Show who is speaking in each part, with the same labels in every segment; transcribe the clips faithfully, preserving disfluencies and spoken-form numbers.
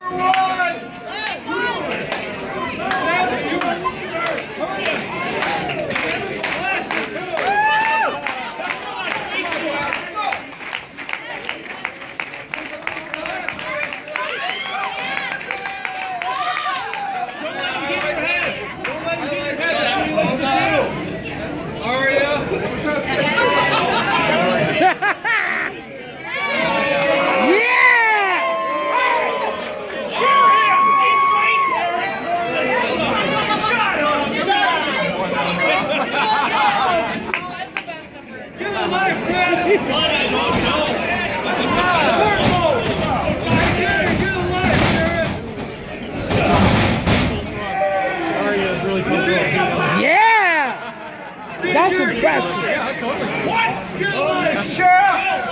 Speaker 1: That's impressive.
Speaker 2: What? Sure.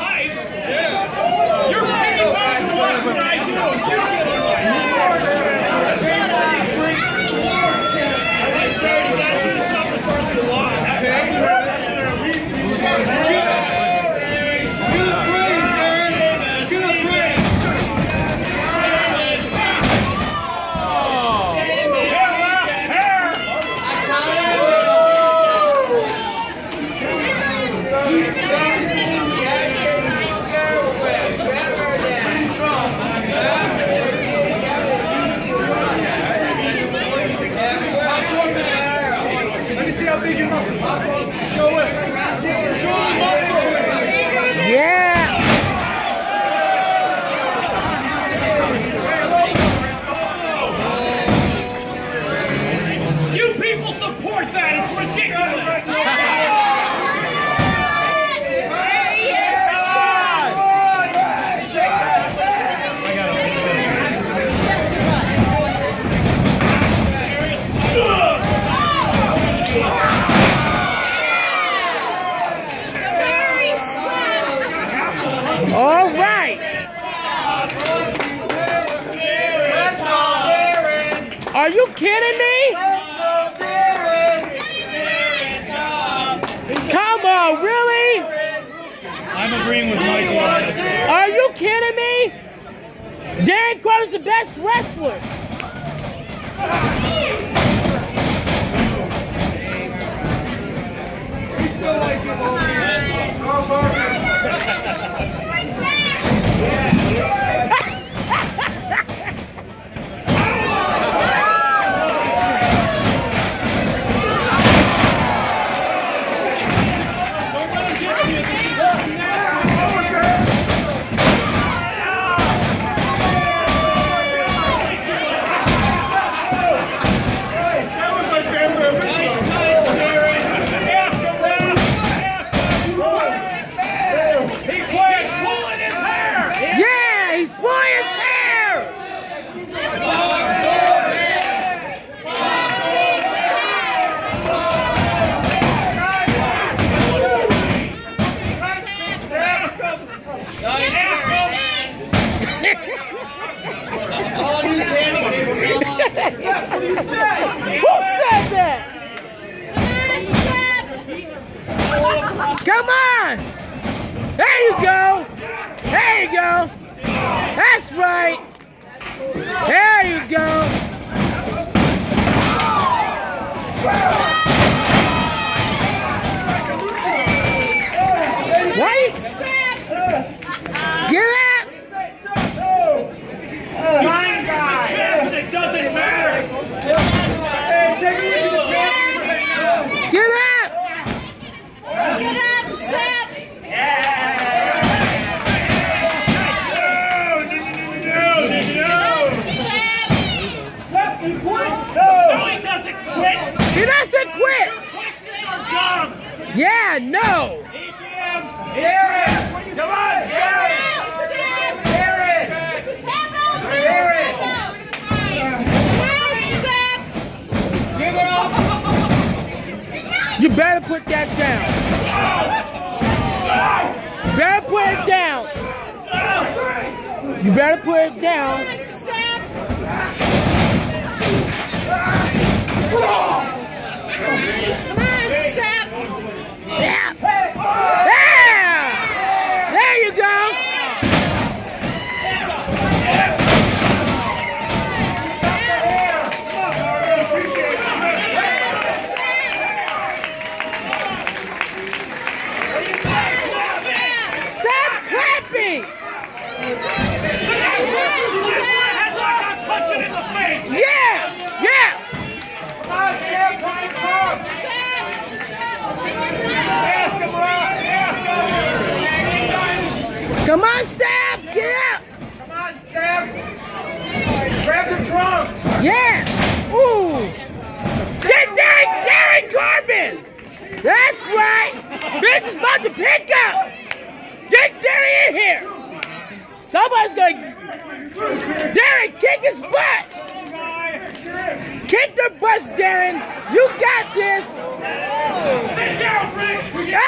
Speaker 2: You're paying back to watch what I do. I've already got to do something first of all.
Speaker 1: All right. Are you kidding me? Come on, really?
Speaker 2: I'm agreeing with Michael.
Speaker 1: Are you kidding me? Darren Crowder's the best wrestler. Who said that? Come on! There you go! There you go! That's right! There you go! Wait! Get up!
Speaker 2: Fine guy. It doesn't matter.
Speaker 1: Get up!
Speaker 3: Get up, Seth!
Speaker 2: No, no, no, no, no. No, he doesn't quit.
Speaker 1: He doesn't quit!
Speaker 2: Questions are dumb.
Speaker 1: Yeah, no!
Speaker 2: Hear it. Come on, Seth.
Speaker 1: You better put that down. You better put it down. You better put it down.
Speaker 3: Come on, Seth.
Speaker 1: Yeah. Yeah. There you go. That's right. This is about to pick up. Get Darren in here. Somebody's gonna. Darren, kick his butt. Kick their butts, Darren. You got this.
Speaker 2: Sit down, Rick.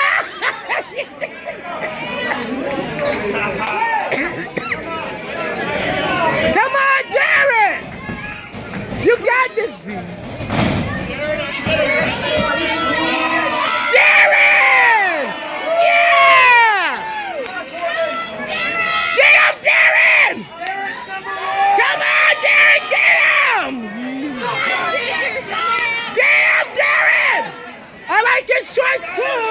Speaker 1: Come on, Darren. You got this. Darren! Yeah! Get him, Darren! Come on, Darren, get him! Get him, Darren! I like his shorts too.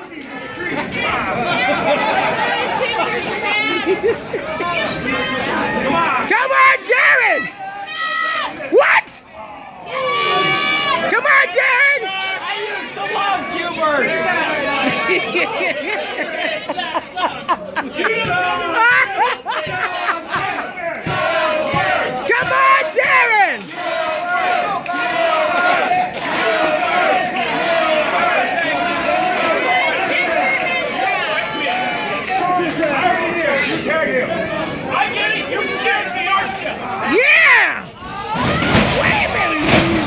Speaker 1: Come on, Darren! What? Come on, Darren!
Speaker 2: I used to love Gilbert.
Speaker 1: Come on, Darren!
Speaker 2: I get it. You're scared of me, aren't you?
Speaker 1: Yeah! Wait a minute!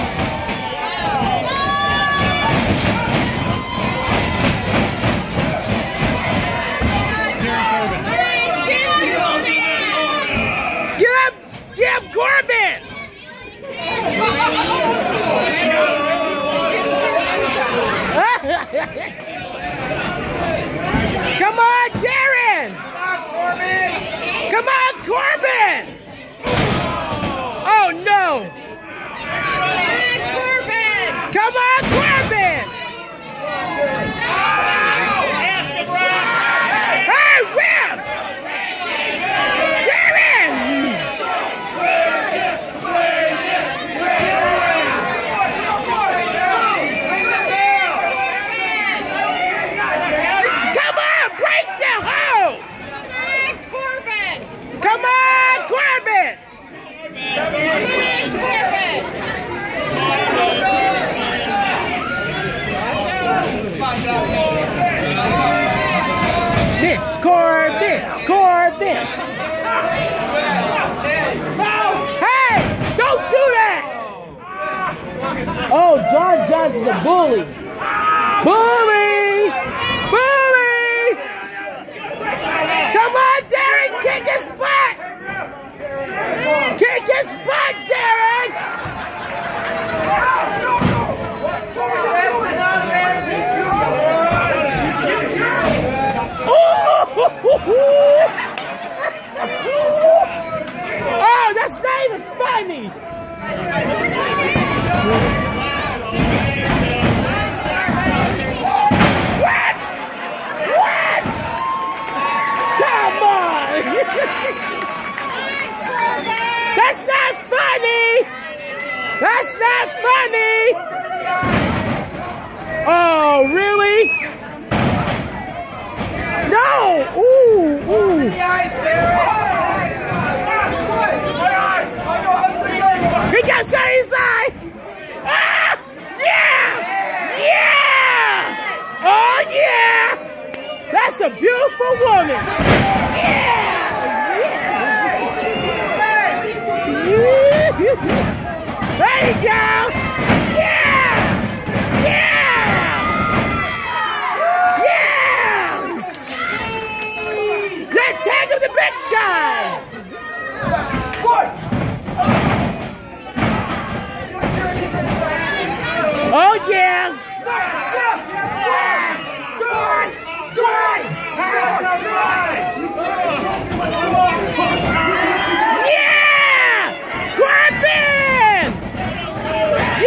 Speaker 1: Get up! Get up, Corbin! Come on, Darren! Come on, Corbin! Oh no! Come on, Corbin! Hey, Will! Darren! Come on, break the hole! Come on, Corbin! Corbin! Corbin! Hey! Don't do that! Oh, John Johnson's a bully! Bully! Bully! Come on, Darren! Kick his butt! Kick his butt, Darren! Oh, that's not even funny! What? What? Come on! That's not funny! That's not funny! Oh, really? No! Ooh, ooh. He got something in his eye! Ah! Yeah! Yeah! Oh, yeah! That's a beautiful woman! Yeah! Yeah! There you go! Yeah! Yeah! Yeah! Let's tag him the big guy! What? Oh yeah! Yeah! Corbin!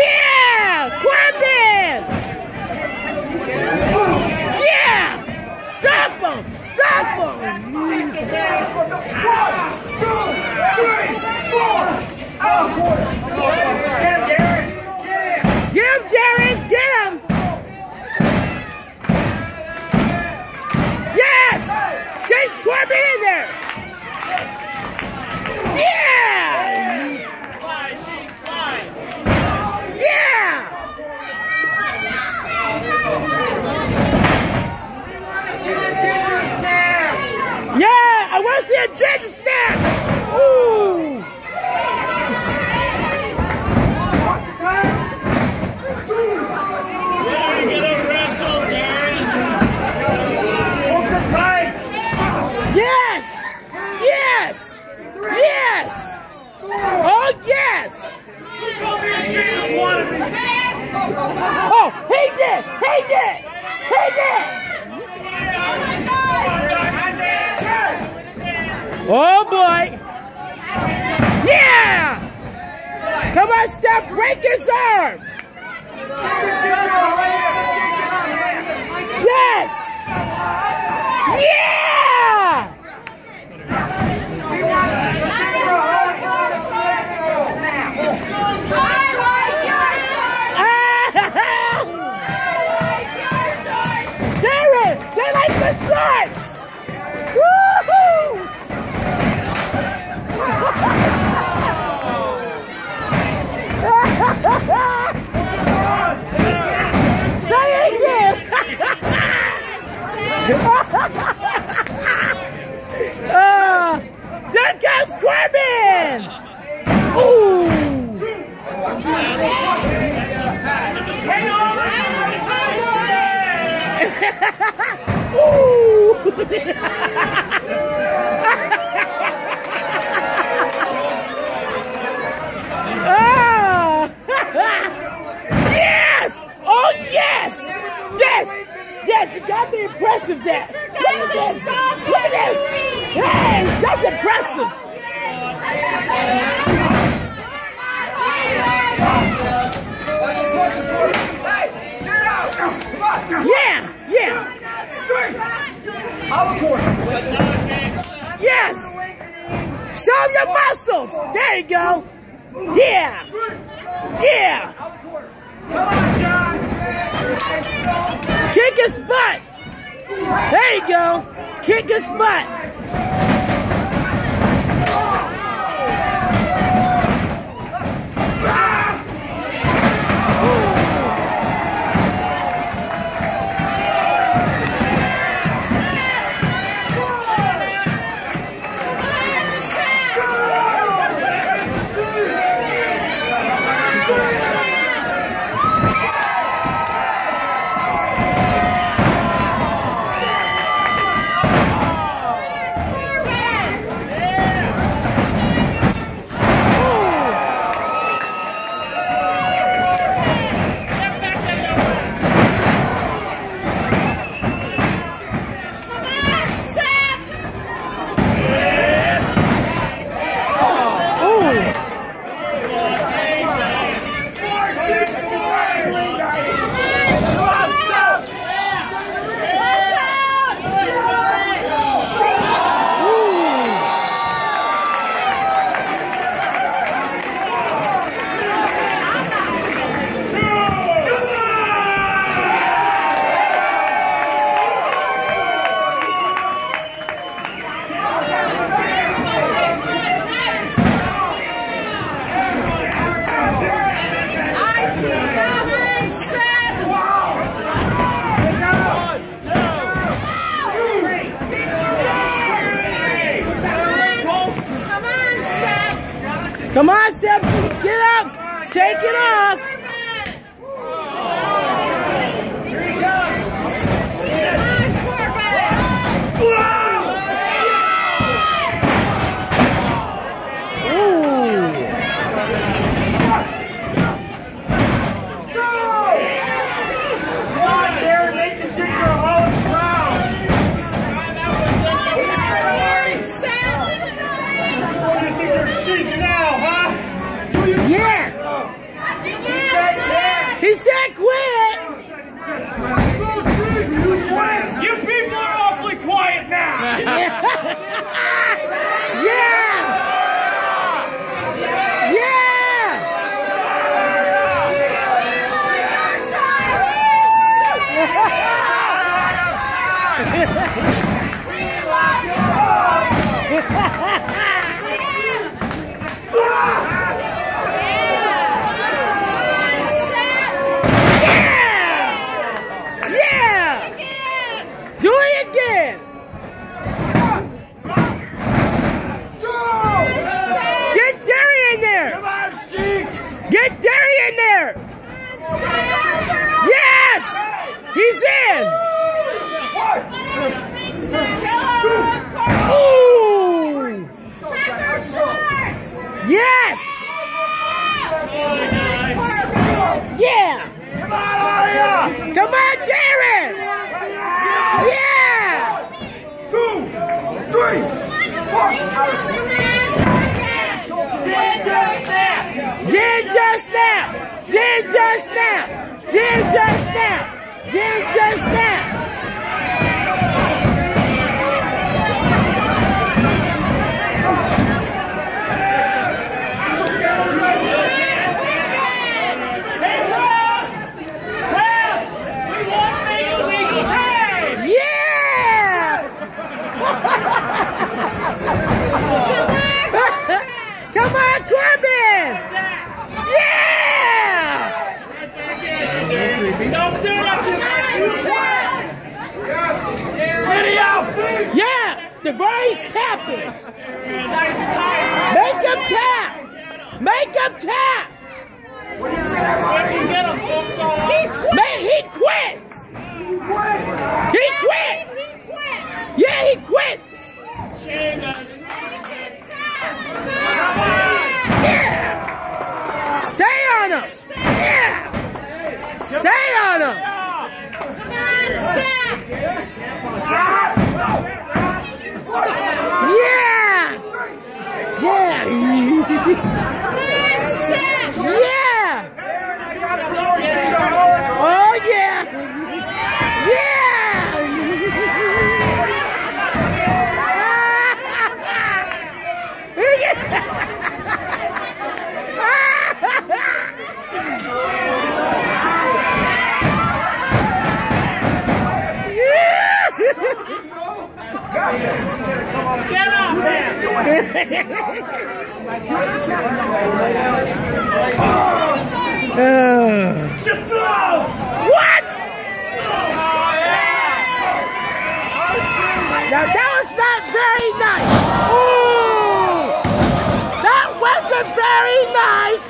Speaker 1: yes!
Speaker 2: Come here, Seamus wanted me.
Speaker 1: Oh, he did! He did! He did! Oh boy! Yeah! Come on, Steph, break his arm! Yes! Yeah! Darren, they like the shorts! Woohoo! Say it again! uh, there goes Corbin! Ooh! Ooh! Ah! Yes! Oh yes! Yes! Yes! You gotta be impressive there! Look at this! Look at this! Hey! That's impressive! Yeah! Yeah! Yes! Show your muscles! There you go! Yeah! Yeah! Kick his butt! There you go! Kick his butt! Come on, Seb, get up, shake it off.
Speaker 3: Here he goes.
Speaker 1: Yeah! He said quit!
Speaker 2: You people are awfully quiet now!
Speaker 1: Yeah!
Speaker 3: Come on, Aria!
Speaker 1: Come on, Darren! Yeah!
Speaker 3: Two, three, four.
Speaker 1: Ginger snap! Ginger snap! Ginger snap! Ginger snap! Come on, Corbin! Yeah!
Speaker 3: Don't do that! Video!
Speaker 1: Yeah! The Device tapping!
Speaker 3: Nice time!
Speaker 1: Make him tap! Make him tap!
Speaker 3: What do you think I can get him, folks? All
Speaker 1: He quit! Man, he quits! He quit! Yeah, he quits!
Speaker 2: Sheamus.
Speaker 1: Yeah! Stay on him! Yeah! Stay on him! Yeah! Yeah! Yeah! Oh yeah!
Speaker 2: Get up
Speaker 1: What? Now that was not very nice. Ooh, that wasn't very nice.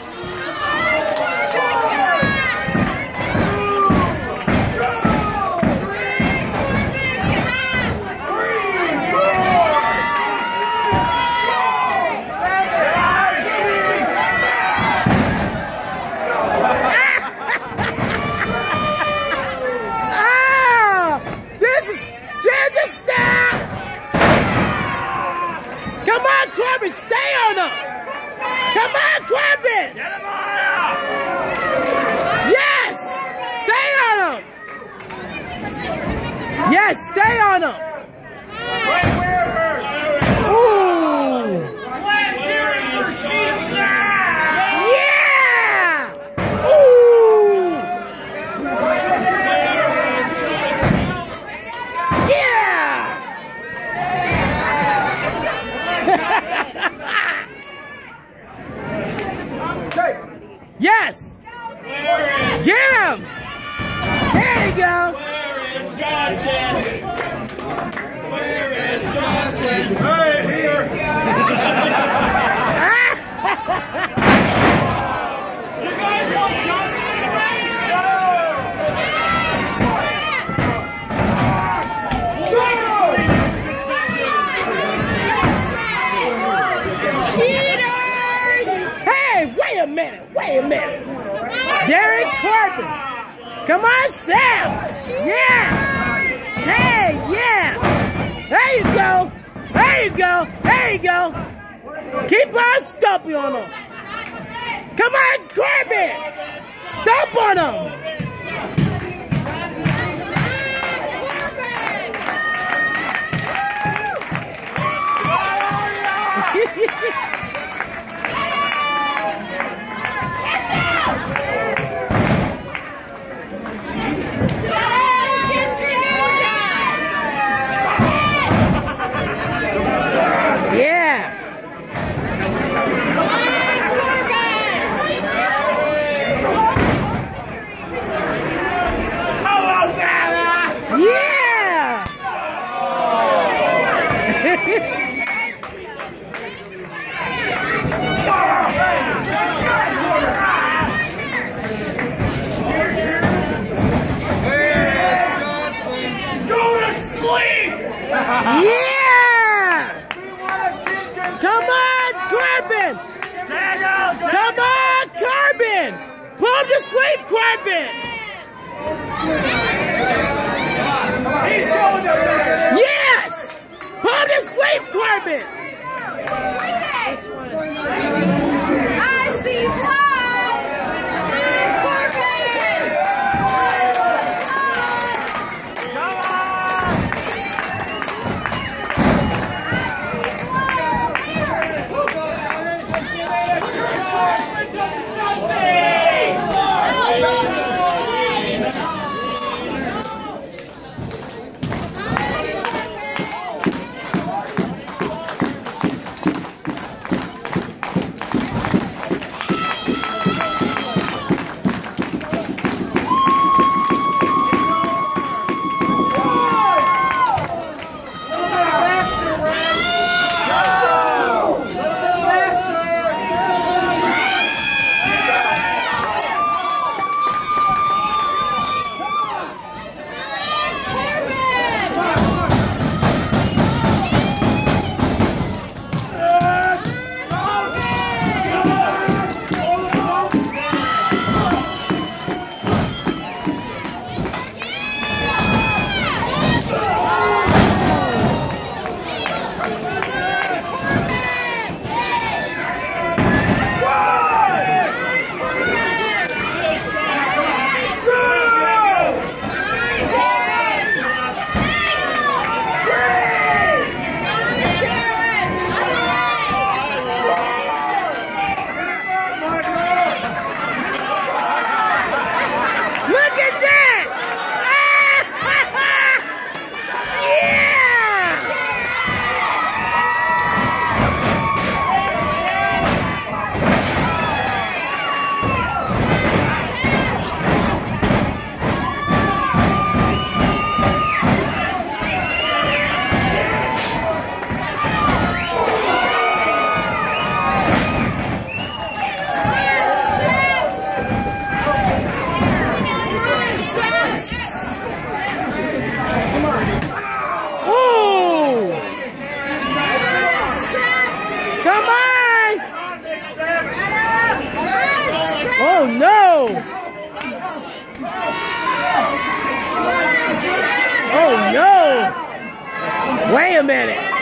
Speaker 1: Come on, Corbin, stay on him! Come on, Corbin!
Speaker 3: Get him out!
Speaker 1: Yes! Stay on him! Yes, stay on him! Ooh!
Speaker 2: Let's hear it for Sheamus now!
Speaker 1: Yeah! Ooh! Yeah! Yes! Get him! There you go!
Speaker 2: Where is Johnson? Where is Johnson?
Speaker 3: Right here!
Speaker 2: You guys want Johnson to win?
Speaker 1: Hey, wait a minute! Wait a minute! Derek Corbin! Come on, Sam! Yeah! Hey, yeah! There you go! There you go! There you go! Keep on stomping on him! Come on, Corbin! Stomp on him! Yeah! to sleep, Corbin!
Speaker 3: He's going to bed.
Speaker 1: Yes! Put him to sleep, Corbin!
Speaker 4: I see blood! Corbin!
Speaker 3: Come
Speaker 1: Oh no! Oh no! Wait a minute!